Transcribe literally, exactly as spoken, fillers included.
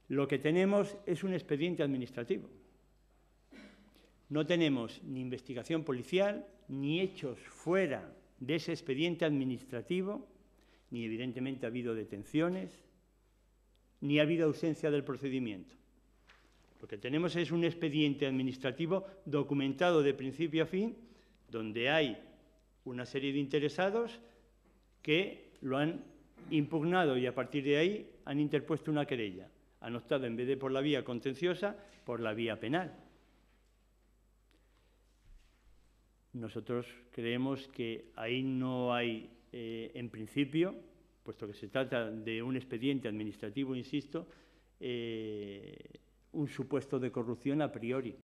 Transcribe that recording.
Lo que tenemos es un expediente administrativo. No tenemos ni investigación policial, ni hechos fuera de ese expediente administrativo, ni evidentemente ha habido detenciones, ni ha habido ausencia del procedimiento. Lo que tenemos es un expediente administrativo documentado de principio a fin, donde hay una serie de interesados que lo han impugnado y a partir de ahí han interpuesto una querella. Han optado, en vez de por la vía contenciosa, por la vía penal. Nosotros creemos que ahí no hay, eh, en principio, puesto que se trata de un expediente administrativo, insisto, eh, un supuesto de corrupción a priori.